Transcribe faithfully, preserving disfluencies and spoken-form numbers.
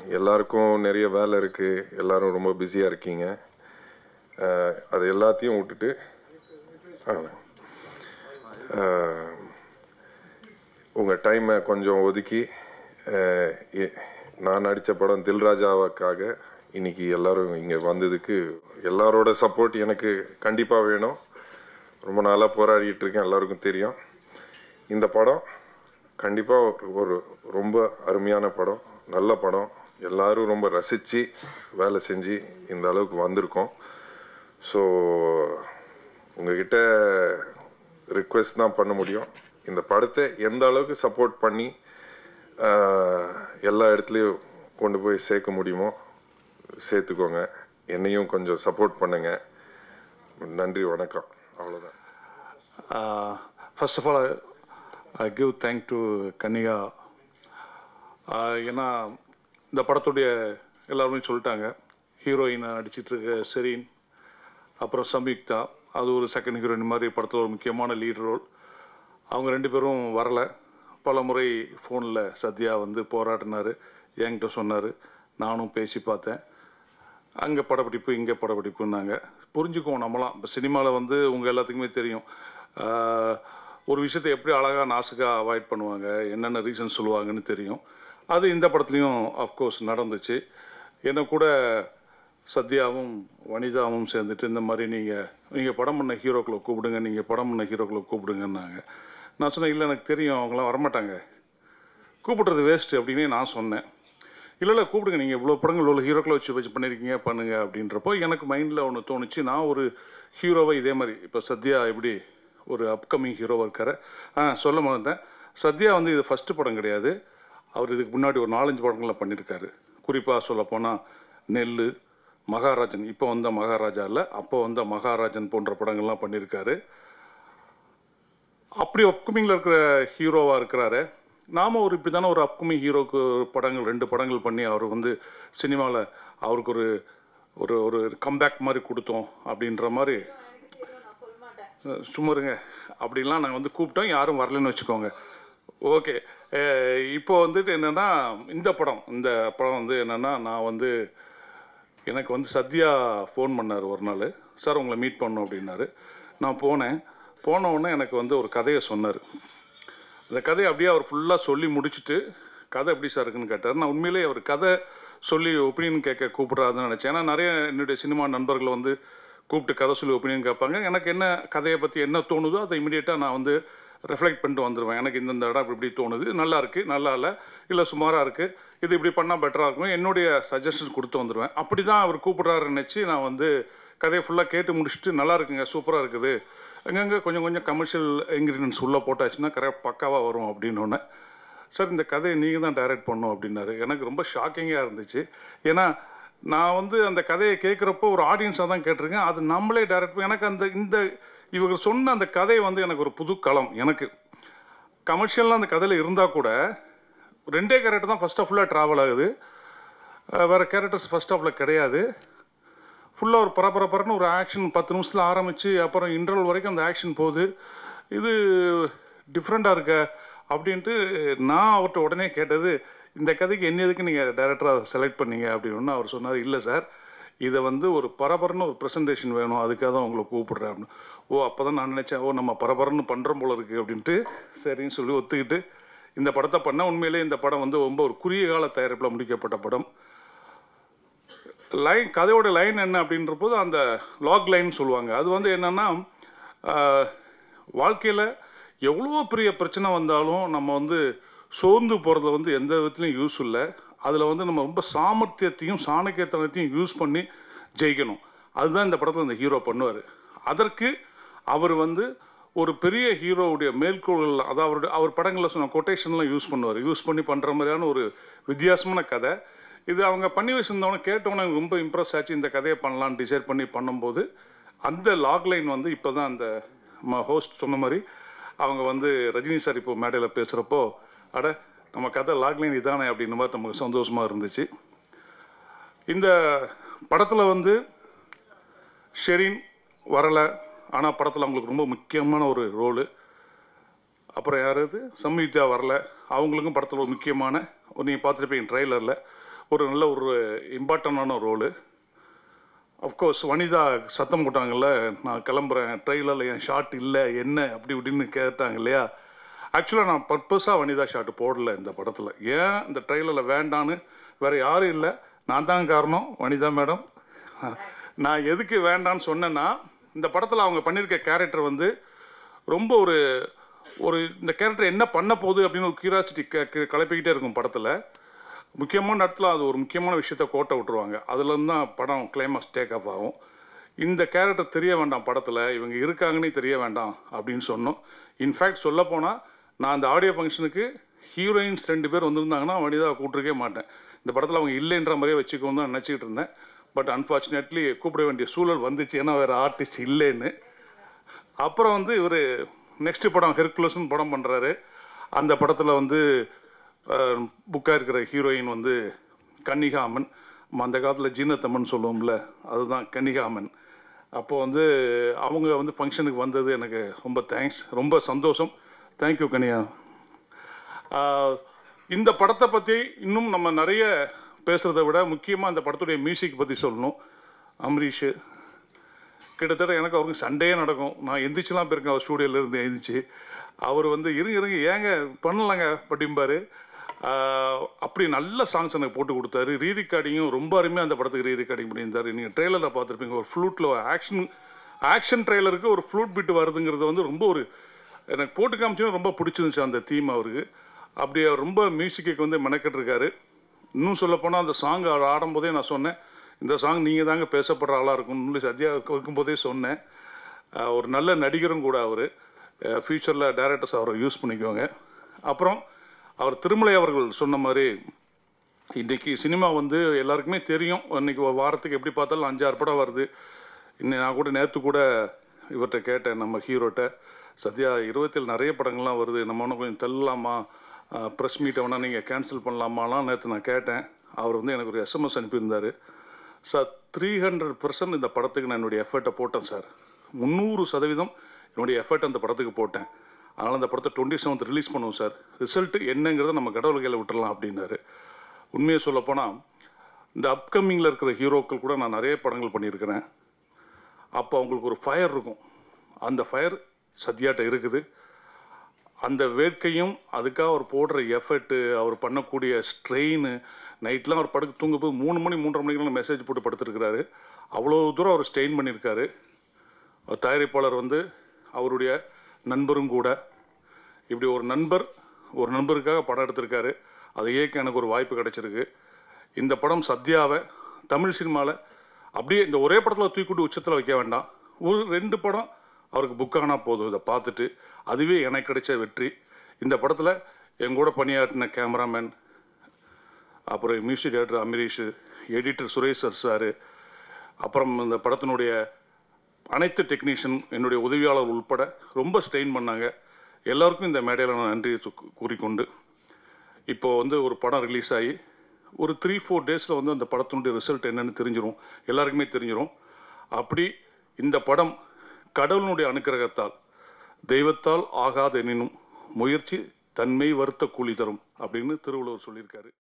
எல்லாருக்கும் நிறைய வேலை இருக்குது, எல்லோரும் ரொம்ப பிஸியாக இருக்கீங்க. அது எல்லாத்தையும் விட்டுட்டு உங்கள் டைமை கொஞ்சம் ஒதுக்கி நான் நடித்த படம் தில்ராஜாவுக்காக இன்றைக்கி எல்லோரும் இங்கே வந்ததுக்கு எல்லாரோட சப்போர்ட் எனக்கு கண்டிப்பாக வேணும். ரொம்ப நாளாக போராடிட்டு இருக்கேன், எல்லாருக்கும் தெரியும். இந்த படம் கண்டிப்பாக ஒரு ரொம்ப அருமையான படம், நல்ல படம். எல்லாரும் ரொம்ப ரசித்து வேலை செஞ்சு இந்த அளவுக்கு வந்திருக்கோம். ஸோ உங்ககிட்ட ரிக்வெஸ்ட் தான் பண்ண முடியும். இந்த படத்தை எந்த அளவுக்கு சப்போர்ட் பண்ணி எல்லா இடத்துலையும் கொண்டு போய் சேர்க்க முடியுமோ சேர்த்துக்கோங்க. என்னையும் கொஞ்சம் சப்போர்ட் பண்ணுங்க. நன்றி, வணக்கம். அவ்வளோதான். First of all I give thank to Kannika. ஏன்னா இந்த படத்துடைய எல்லாருமே சொல்லிட்டாங்க, ஹீரோயினை நடிச்சிட்ருக்க செரீன், அப்புறம் சம்யுக்தா, அது ஒரு செகண்ட் ஹீரோயின் மாதிரி படத்தில் ஒரு முக்கியமான லீட் ரோல். அவங்க ரெண்டு பேரும் வரலை. பல முறை ஃபோனில் சத்யா வந்து போராடினார், என்கிட்ட சொன்னார், நானும் பேசி பார்த்தேன். அங்கே படப்பிடிப்பு இங்கே படப்பிடிப்புன்னாங்க. புரிஞ்சுக்குவோம் நம்மளாம். இப்போ சினிமாவில் வந்து உங்கள் எல்லாத்துக்குமே தெரியும், ஒரு விஷயத்தை எப்படி அழகாக நாசுக்காக அவாய்ட் பண்ணுவாங்க, என்னென்ன ரீசன் சொல்லுவாங்கன்னு தெரியும். அது இந்த படத்துலையும் அஃப்கோர்ஸ் நடந்துச்சு. என்ன கூட சத்யாவும் வனிதாவும் சேர்ந்துட்டு இந்த மாதிரி நீங்கள் நீங்கள் படம் பண்ண ஹீரோக்களை கூப்பிடுங்க, நீங்கள் படம் பண்ண ஹீரோக்களை கூப்பிடுங்கன்னாங்க. நான் சொன்னேன், இல்லை எனக்கு தெரியும் அவங்களாம் வரமாட்டாங்க, கூப்பிடுறது வேஸ்ட்டு அப்படின்னு நான் சொன்னேன். இல்லை இல்லை கூப்பிடுங்க, நீங்கள் இவ்வளோ படங்கள் இவ்வளோ ஹீரோக்களை வச்சு வச்சு பண்ணியிருக்கீங்க பண்ணுங்க அப்படின்றப்போ எனக்கு மைண்டில் ஒன்று தோணுச்சு. நான் ஒரு ஹீரோவை இதே மாதிரி இப்போ சத்யா எப்படி ஒரு அப்கமிங் ஹீரோவாக இருக்கார். ஆ சொல்ல மாட்டேன், சத்யா வந்து இது ஃபஸ்ட்டு படம் கிடையாது. அவர் இதுக்கு முன்னாடி ஒரு நாலஞ்சு படங்கள்லாம் பண்ணியிருக்காரு. குறிப்பாக சொல்லப்போனால் நெல், மகாராஜன், இப்போ வந்த மகாராஜா இல்லை அப்போ வந்த மகாராஜன் போன்ற படங்கள்லாம் பண்ணியிருக்காரு. அப்படி அப்கமிங்கில் இருக்கிற ஹீரோவாக இருக்கிறாரு. நாம் ஒரு இப்படி தானே ஒரு அப்கமிங் ஹீரோக்கு படங்கள் ரெண்டு படங்கள் பண்ணி அவர் வந்து சினிமாவில் அவருக்கு ஒரு ஒரு ஒரு கம்பேக் மாதிரி கொடுத்தோம் அப்படின்ற மாதிரி. சும்மாருங்க, அப்படின்லாம் நாங்கள் வந்து கூப்பிட்டோம், யாரும் வரலன்னு வச்சுக்கோங்க. ஓகே, இப்போ வந்துட்டு என்னென்னா இந்த படம் இந்த படம் வந்து என்னென்னா நான் வந்து எனக்கு வந்து சத்யா ஃபோன் பண்ணார் ஒரு நாள், சார் உங்களை மீட் பண்ணணும் அப்படின்னாரு. நான் போனேன். போன உடனே எனக்கு வந்து ஒரு கதையை சொன்னார். அந்த கதையை அப்படியே அவர் ஃபுல்லாக சொல்லி முடிச்சுட்டு கதை எப்படி சார் இருக்குன்னு கேட்டார். நான் உண்மையிலேயே அவர் கதை சொல்லி ஒப்பீனியன் கேட்க கூப்பிட்றாருன்னு நினச்சேன். ஏன்னா நிறைய என்னுடைய சினிமா நண்பர்கள் வந்து கூப்பிட்டு கதை சொல்லி ஒப்பீனியன் கேட்பாங்க. எனக்கு என்ன கதையை பற்றி என்ன தோணுதோ அதை இமீடியட்டாக நான் வந்து ரெஃப்ளெக்ட் பண்ணிட்டு வந்துடுவேன். எனக்கு இந்தந்த இடம் இப்படி தோணுது, நல்லா இருக்குது, நல்லா இல்லை, இல்லை சுமாராக இருக்குது, இது இப்படி பண்ணால் பெட்டராக இருக்கும், என்னுடைய சஜஷன்ஸ் கொடுத்து வந்துடுவேன். அப்படி தான் அவர் கூப்பிட்றாருன்னு நினச்சி நான் வந்து கதையை ஃபுல்லாக கேட்டு முடிச்சுட்டு நல்லா இருக்குங்க, சூப்பராக இருக்குது, அங்கங்கே கொஞ்சம் கொஞ்சம் கமர்ஷியல் இன்க்ரீடியன்ஸ் உள்ளே போட்டாச்சுன்னா கரெக்ட் பக்காவாக வரும் அப்படின்னோடனே, சார் இந்த கதையை நீங்கள் தான் டைரக்ட் பண்ணணும் அப்படின்னாரு. எனக்கு ரொம்ப ஷாக்கிங்காக இருந்துச்சு. ஏன்னா நான் வந்து அந்த கதையை கேட்குறப்போ ஒரு ஆடியன்ஸாக தான் கேட்டிருக்கேன், அது நம்மளே டைரக்ட். எனக்கு அந்த இந்த இவங்க சொன்ன அந்த கதை வந்து எனக்கு ஒரு புது களம். எனக்கு கமர்ஷியலாக அந்த கதையில் இருந்தால் கூட ரெண்டே கேரக்டர் தான் ஃபஸ்ட் ஆஃப் ஃபுல்லாக ட்ராவல் ஆகுது, வேறு கேரக்டர்ஸ் ஃபஸ்ட் ஆஃபில் கிடையாது. ஃபுல்லாக ஒரு பரபரப்பரன்னு ஒரு ஆக்ஷன் பத்து நிமிஷத்தில் ஆரம்பித்து அப்புறம் இன்டர்வல் வரைக்கும் அந்த ஆக்ஷன் போகுது. இது டிஃப்ரெண்ட்டாக இருக்க அப்படின்ட்டு நான் அவர்கிட்ட உடனே கேட்டது, இந்த கதைக்கு என்ன எதுக்கு நீங்கள் டைரக்டராக செலக்ட் பண்ணீங்க அப்படின்னு. அவர் சொன்னார், இல்லை சார் இதை வந்து ஒரு பரபரன்னு ஒரு ப்ரெசன்டேஷன் வேணும், அதுக்காக தான் உங்களை கூப்பிட்றேன் அப்படின்னு. ஓ அப்போ தான் நான் நினச்சேன், ஓ நம்ம பரபரன்னு பண்ணுறோம் போல இருக்குது அப்படின்ட்டு சரின்னு சொல்லி ஒத்துக்கிட்டு இந்த படத்தை பண்ண. உண்மையிலே இந்த படம் வந்து ரொம்ப ஒரு குறுகிய கால தயாரிப்பில் முடிக்கப்பட்ட படம். லைன் கதையோட லைன் என்ன அப்படின்ற போது அந்த லாக் லைன் சொல்லுவாங்க. அது வந்து என்னென்னா வாழ்க்கையில் எவ்வளோ பெரிய பிரச்சனை வந்தாலும் நம்ம வந்து சோர்ந்து போகிறத வந்து எந்த விதத்துலையும் யூஸ் இல்லை. அதில் வந்து நம்ம ரொம்ப சாமர்த்தியத்தையும் சாணக்கியத்தனத்தையும் யூஸ் பண்ணி ஜெயிக்கணும். அதுதான் இந்த படத்தில் இந்த ஹீரோ பண்ணுவார். அதற்கு அவர் வந்து ஒரு பெரிய ஹீரோவுடைய மேற்கோள்கள், அதாவது அவருடைய அவர் படங்களில் சொன்ன கொட்டேஷன்லாம் யூஸ் பண்ணுவார். யூஸ் பண்ணி பண்ணுற மாதிரியான ஒரு வித்தியாசமான கதை இது. அவங்க பண்ணி வச்சுருந்தவொன்னே கேட்டவொன்னே ரொம்ப இம்ப்ரெஸ் ஆச்சு, இந்த கதையை பண்ணலான்னு டிசைட் பண்ணி பண்ணும்போது அந்த லாக் லைன் வந்து இப்போ தான் அந்த ஹோஸ்ட் சொன்ன மாதிரி அவங்க வந்து ரஜினி சார் இப்போ மேடையில் பேசுகிறப்போ, அட நம்ம கதை லாக்லைன் இதானே அப்படின்ற மாதிரி நமக்கு சந்தோஷமாக இருந்துச்சு. இந்த படத்தில் வந்து ஷெரீன் வரலை, ஆனால் படத்தில் அவங்களுக்கு ரொம்ப முக்கியமான ஒரு ரோலு. அப்புறம் யாராவது சம்யுக்தா வரல, அவங்களுக்கும் படத்தில் ஒரு முக்கியமான, நீங்கள் பார்த்துருப்பீங்க ட்ரெய்லரில், ஒரு நல்ல ஒரு இம்பார்ட்டண்டான ரோலு. அஃப்கோர்ஸ் வனிதா சத்தம் போட்டாங்கல்ல, நான் கிளம்புறேன், ட்ரெயிலரில் என் ஷாட் இல்லை என்ன அப்படி இப்படின்னு கேட்டாங்க இல்லையா. ஆக்சுவலாக நான் பர்பஸாக வனிதா ஷாட் போடல இந்த படத்தில். ஏன் இந்த ட்ரெயிலரில் வேண்டான்னு வேறு யாரும் இல்லை, நான் தான் காரணம், வனிதா மேடம். நான் எதுக்கு வேண்டான்னு சொன்னேன்னா, இந்த படத்தில் அவங்க பண்ணியிருக்க கேரக்டர் வந்து ரொம்ப ஒரு ஒரு இந்த கேரக்டர் என்ன பண்ண போகுது அப்படின்னு ஒரு கியூரியாசிட்டி க கலப்பிக்கிட்டே இருக்கும் படத்தில். முக்கியமான இடத்துல அது ஒரு முக்கியமான விஷயத்த கோட்டை விட்டுருவாங்க. அதுலேருந்து தான் படம் கிளைமாக்ஸ் டேக் அப் ஆகும். இந்த கேரக்டர் தெரிய வேண்டாம் படத்தில், இவங்க இருக்காங்கன்னே தெரிய வேண்டாம் அப்படின்னு சொன்னோம். இன்ஃபேக்ட் சொல்ல போனால் நான் அந்த ஆடியோ ஃபங்க்ஷனுக்கு ஹீரோயின்ஸ் ரெண்டு பேர் வந்திருந்தாங்கன்னா வனிதாவை கூப்பிட்டுருக்கே மாட்டேன். இந்த படத்தில் அவங்க இல்லைன்ற மாதிரியே வச்சுக்கோன்னு தான் நினச்சிக்கிட்டு இருந்தேன். பட் அன்ஃபார்ச்சுனேட்லி கூப்பிட வேண்டிய சூழல் வந்துச்சு, ஏன்னா வேறு ஆர்டிஸ்ட் இல்லைன்னு. அப்புறம் வந்து இவர் நெக்ஸ்ட் படம் ஹெர்குலஸ்னு படம் பண்ணுறாரு. அந்த படத்தில் வந்து புக்காக இருக்கிற ஹீரோயின் வந்து கன்னிகாமன். அந்த காலத்தில் ஜீனத்தம்மன் சொல்லுவோம்ல, அதுதான் கன்னிகாமன். அப்போது வந்து அவங்க வந்து ஃபங்க்ஷனுக்கு வந்தது எனக்கு ரொம்ப தேங்க்ஸ், ரொம்ப சந்தோஷம். தேங்க்யூ கன்னியா. இந்த படத்தை பற்றி இன்னும் நம்ம நிறைய பேசுகிறத விட முக்கியமாக இந்த படத்துடைய மியூசிக் பற்றி சொல்லணும். அம்ரீஷு கிட்டத்தட்ட எனக்கு அவருக்கு சண்டையே நடக்கும். நான் எந்திரிச்சுலாம் போயிருக்கேன் அவர் ஸ்டூடியோலேருந்து எழுந்திரிச்சு. அவர் வந்து இருங்க இருங்க ஏங்க பண்ணலாங்க அப்படிம்பாரு. அப்படி நல்ல சாங்ஸ் எனக்கு போட்டு கொடுத்தாரு. ரீ ரெக்கார்டிங்கும் ரொம்ப அருமையாக அந்த படத்துக்கு ரீ ரெக்கார்டிங் பண்ணியிருந்தார். நீங்கள் ட்ரெய்லரில் பார்த்துருப்பீங்க, ஒரு ஃப்ளூட்டில் ஆக்ஷன் ஆக்ஷன் ட்ரெய்லருக்கு ஒரு ஃப்ளூட் பிட்டு வருதுங்கிறது வந்து ரொம்ப ஒரு எனக்கு போட்டு காமிச்சுன்னா ரொம்ப பிடிச்சிருந்துச்சு அந்த தீம் அவருக்கு. அப்படி அவர் ரொம்ப மியூசிக்கு வந்து மெனக்கெட்டுருக்காரு. இன்னும் சொல்லப்போனால் அந்த சாங் அவர் ஆடும்போதே நான் சொன்னேன், இந்த சாங் நீங்கள் தாங்க பேசப்படுற ஆளாக இருக்கும்னு சத்யா இருக்கும்போதே சொன்னேன். ஒரு நல்ல நடிகரும் கூட அவர். ஃப்யூச்சரில் டைரக்டர்ஸ் அவரை யூஸ் பண்ணிக்குவாங்க. அப்புறம் அவர் திருமலை அவர்கள் சொன்ன மாதிரி இன்றைக்கி சினிமா வந்து எல்லாருக்குமே தெரியும். இன்றைக்கி ஒரு வாரத்துக்கு எப்படி பார்த்தாலும் அஞ்சாறு படம் வருது. இன்னும் நான் கூட நேற்று கூட இவர்கிட்ட கேட்டேன், நம்ம ஹீரோட்ட, சத்யா இருபத்தில் நிறைய படங்கள்லாம் வருது, நம்ம ஒன்றும் கொஞ்சம் தள்ளலாமா, ப்ரெஸ் மீட்டை வேணால் நீங்கள் கேன்சல் பண்ணலாமாலாம் நேற்று நான் கேட்டேன். அவர் வந்து எனக்கு ஒரு எஸ்எம்எஸ் அனுப்பியிருந்தார். சார் த்ரீ ஹண்ட்ரட் பர்சன்ட் இந்த படத்துக்கு நான் என்னுடைய எஃபர்ட்டை போட்டேன் சார், முந்நூறு சதவீதம் என்னுடைய எஃபர்ட் அந்த படத்துக்கு போட்டேன். அதனால் அந்த படத்தை டுவெண்ட்டி செவன்த் ரிலீஸ் பண்ணுவோம் சார், ரிசல்ட்டு என்னங்கிறத நம்ம கடவுள் கையில் விட்டுடலாம் அப்படின்னாரு. உண்மையை சொல்லப்போனால் இந்த அப்கமிங்கில் இருக்கிற ஹீரோக்கள் கூட நான் நிறைய படங்கள் பண்ணியிருக்கிறேன். அப்போ அவங்களுக்கு ஒரு ஃபயர் இருக்கும், அந்த ஃபயர் சத்யாட்ட இருக்குது. அந்த வேட்கையும் அதுக்காக அவர் போடுற எஃபர்ட்டு, அவர் பண்ணக்கூடிய ஸ்ட்ரெயின், நைட்லாம் அவர் படுக்க தூங்க போது மூணு மணி மூன்றரை மணிக்கெலாம் மெசேஜ் போட்டு படுத்துருக்கிறாரு. அவ்வளோ தூரம் அவர் ஸ்ட்ரெயின் பண்ணியிருக்காரு. தயாரிப்பாளர் வந்து அவருடைய நண்பரும் கூட. இப்படி ஒரு நண்பர் ஒரு நண்பருக்காக படம் எடுத்திருக்காரு. அதை ஏற்க எனக்கு ஒரு வாய்ப்பு கிடைச்சிருக்கு. இந்த படம் சத்யாவை தமிழ் சினிமாவில் அப்படியே இந்த ஒரே படத்தில் தூக்கிட்டு உச்சத்தில் வைக்க வேண்டாம், ஒரு ரெண்டு படம் அவருக்கு புக் ஆனால் போதும். இதை பார்த்துட்டு அதுவே எனக்கு கிடைச்ச வெற்றி. இந்த படத்தில் எங்கூட பணியாற்றின கேமராமேன், அப்புறம் music director Amrish, editor Suresh sir sir, அப்புறம் இந்த படத்தினுடைய அனைத்து டெக்னீஷியன், என்னுடைய உதவியாளர் உள்பட ரொம்ப ஸ்ட்ரெயின் பண்ணாங்க. எல்லாருக்கும் இந்த மேடையில் நான் நன்றி கூறிக்கொண்டு, இப்போது வந்து ஒரு படம் ரிலீஸ் ஆகி ஒரு த்ரீ ஃபோர் டேஸில் வந்து அந்த படத்தினுடைய ரிசல்ட் என்னென்னு தெரிஞ்சிடும், எல்லாருக்குமே தெரிஞ்சிடும். அப்படி இந்த படம் கடவுளுடைய அனுக்கிரகத்தால், தெய்வத்தால் ஆகாத எனினும் முயற்சி தன்மை வருத்த கூலி தரும் அப்படின்னு திருவள்ளுவர் சொல்லியிருக்காரு.